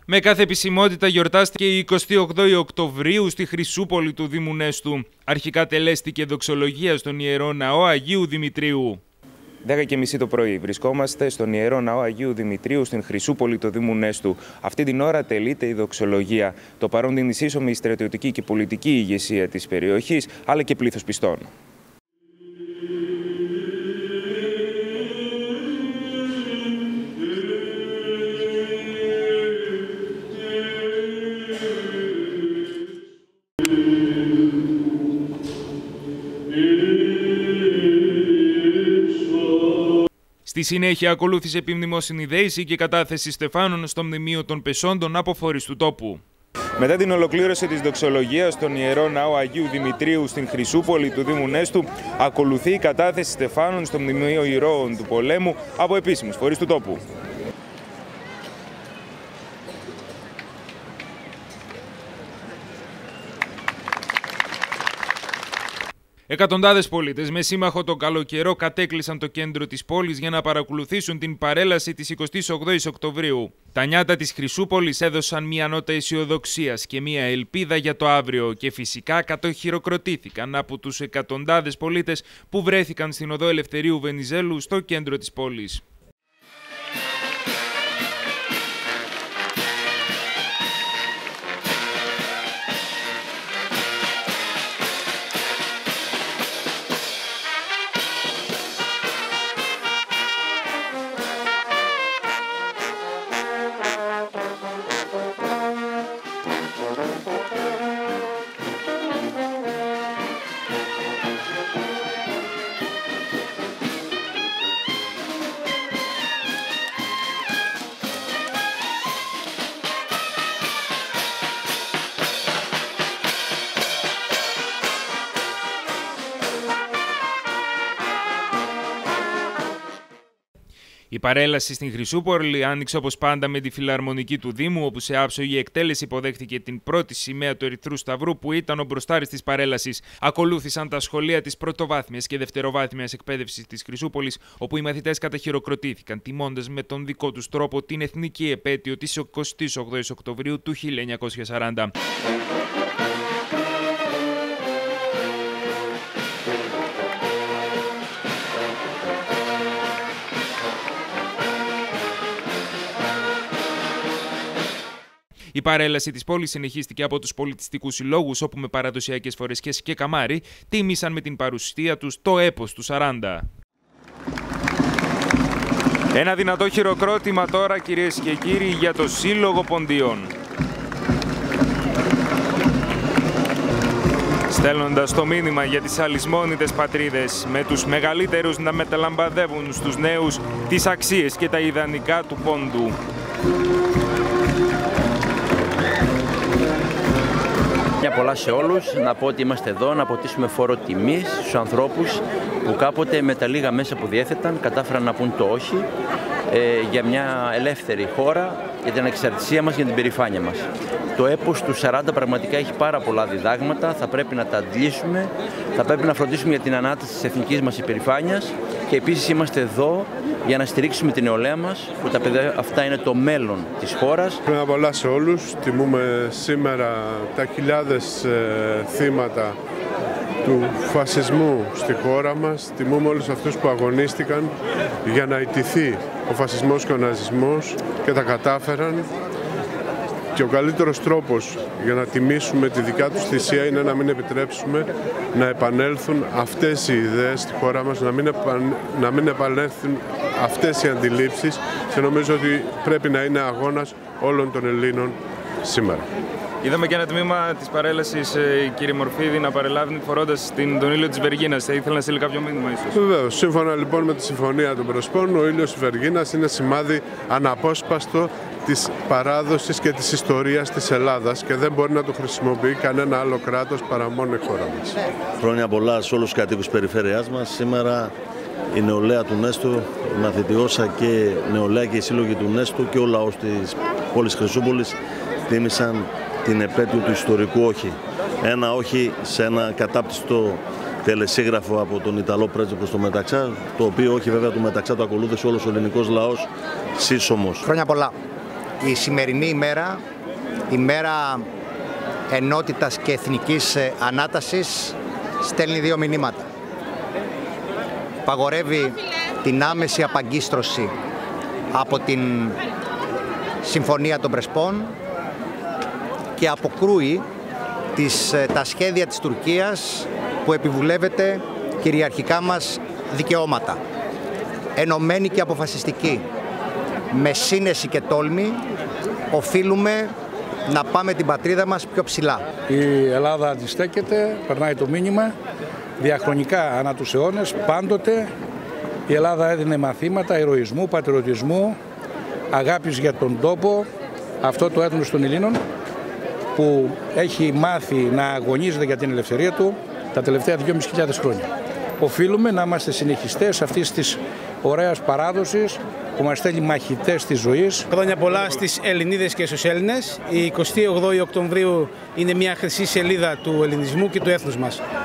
Με κάθε επισημότητα γιορτάστηκε η 28η Οκτωβρίου στη Χρυσούπολη του Δήμου Νέστου. Αρχικά τελέστηκε δοξολογία στον Ιερό Ναό Αγίου Δημητρίου. 10:30 το πρωί βρισκόμαστε στον Ιερό Ναό Αγίου Δημητρίου στην Χρυσούπολη του Δήμου Νέστου. Αυτή την ώρα τελείται η δοξολογία. Το παρόν την εισίσωμη η στρατιωτική και πολιτική ηγεσία της περιοχής, αλλά και πλήθος πιστών. Στη συνέχεια ακολούθησε επιμνημόσυνη δέηση και κατάθεση στεφάνων στο μνημείο των πεσόντων από φορείς του τόπου. Μετά την ολοκλήρωση της δοξολογίας στον Ιερό Ναό Αγίου Δημητρίου στην Χρυσούπολη του Δήμου Νέστου, ακολουθεί η κατάθεση στεφάνων στο μνημείο ηρώων του πολέμου από επίσημους φορείς του τόπου. Εκατοντάδες πολίτες με σύμμαχο τον καλοκαιρό κατέκλυσαν το κέντρο της πόλης για να παρακολουθήσουν την παρέλαση της 28ης Οκτωβρίου. Τα νιάτα της Χρυσούπολης έδωσαν μια νότα αισιοδοξίας και μια ελπίδα για το αύριο και φυσικά κατοχυροκροτήθηκαν από τους εκατοντάδες πολίτες που βρέθηκαν στην οδό Ελευθερίου Βενιζέλου στο κέντρο της πόλης. Η παρέλαση στην Χρυσούπολη άνοιξε όπως πάντα με τη φιλαρμονική του Δήμου, όπου σε άψογη εκτέλεση υποδέχτηκε την πρώτη σημαία του Ερυθρού Σταυρού, που ήταν ο μπροστάρης της παρέλασης. Ακολούθησαν τα σχολεία της πρωτοβάθμιας και δευτεροβάθμιας εκπαίδευσης της Χρυσούπολης, όπου οι μαθητές καταχειροκροτήθηκαν, τιμώντας με τον δικό τους τρόπο την εθνική επέτειο της 28ης Οκτωβρίου του 1940. Η παρέλαση της πόλης συνεχίστηκε από τους πολιτιστικούς συλλόγους, όπου με παραδοσιακές φορεσκές και καμάρι τίμησαν με την παρουσία τους το έπος του 40. Ένα δυνατό χειροκρότημα τώρα, κυρίες και κύριοι, για το Σύλλογο Ποντίων. Στέλνοντας το μήνυμα για τις αλυσμόνητες πατρίδες, με τους μεγαλύτερους να μεταλαμπαδεύουν στους νέους τις αξίες και τα ιδανικά του πόντου. Πολλά σε όλους, να πω ότι είμαστε εδώ να αποτίσουμε φόρο τιμής στους ανθρώπους που κάποτε με τα λίγα μέσα που διέθεταν κατάφεραν να πούν το όχι για μια ελεύθερη χώρα, για την ανεξαρτησία μας, για την περηφάνεια μας. Το έπος του 40 πραγματικά έχει πάρα πολλά διδάγματα, θα πρέπει να τα αντλήσουμε, θα πρέπει να φροντίσουμε για την ανάταση της εθνικής μας υπερηφάνειας και επίσης είμαστε εδώ για να στηρίξουμε την νεολαία μας, που τα παιδιά αυτά είναι το μέλλον της χώρας. Χρόνια πολλά σε όλους. Τιμούμε σήμερα τα χιλιάδες θύματα του φασισμού στη χώρα μας. Τιμούμε όλους αυτούς που αγωνίστηκαν για να ιτηθεί ο φασισμός και ο ναζισμός και τα κατάφεραν. Και ο καλύτερος τρόπος για να τιμήσουμε τη δικιά τους θυσία είναι να μην επιτρέψουμε να επανέλθουν αυτές οι ιδέες στη χώρα μας, να μην επανέλθουν αυτές οι αντιλήψεις, και νομίζω ότι πρέπει να είναι αγώνας όλων των Ελλήνων σήμερα. Είδαμε και ένα τμήμα της παρέλασης, κύριε Μορφίδη, να παρελάβει φορώντας τον ήλιο της Βεργίνας. Θα ήθελα να στείλει κάποιο μήνυμα, ίσως. Βεβαίως. Σύμφωνα λοιπόν με τη Συμφωνία των Πρεσπών, ο ήλιος της Βεργίνας είναι σημάδι αναπόσπαστο της παράδοσης και της ιστορίας της Ελλάδας και δεν μπορεί να το χρησιμοποιεί κανένα άλλο κράτος παρά μόνο η χώρα μας. Χρόνια πολλά σε όλους τους κατοίκους περιφέρειάς μας. Σήμερα η νεολαία του Νέστου, η μαθητιώσα και νεολαία και οι σύλλογοι του Νέστου και ο λαός της πόλης Χρυσούπολης τίμησαν την επέτειο του ιστορικού όχι. Ένα όχι σε ένα κατάπτυστο τελεσίγραφο από τον Ιταλό πρέσβη προς το Μεταξά, το οποίο όχι βέβαια του Μεταξά το ακολούθησε όλος ο ελληνικός λαός σύσσωμος. Χρόνια πολλά. Η σημερινή ημέρα, η μέρα ενότητας και εθνικής ανάτασης, στέλνει δύο μηνύματα. Παγορεύει την άμεση απαγκίστρωση από την Συμφωνία των Πρεσπών και αποκρούει τα σχέδια της Τουρκίας που επιβουλεύεται κυριαρχικά μας δικαιώματα. Ενωμένοι και αποφασιστικοί, με σύνεση και τόλμη, οφείλουμε να πάμε την πατρίδα μας πιο ψηλά. Η Ελλάδα αντιστέκεται, περνάει το μήνυμα, διαχρονικά ανά τους αιώνες, πάντοτε η Ελλάδα έδινε μαθήματα ηρωισμού, πατριωτισμού, αγάπης για τον τόπο, αυτό το έθνος των Ελλήνων, που έχει μάθει να αγωνίζεται για την ελευθερία του τα τελευταία 2.500 χρόνια. Οφείλουμε να είμαστε συνεχιστές αυτής της ωραίας παράδοσης που μας στέλνει μαχητές της ζωής. Χρόνια πολλά στις Ελληνίδες και στους Έλληνες. Η 28η Οκτωβρίου είναι μια χρυσή σελίδα του ελληνισμού και του έθνους μας.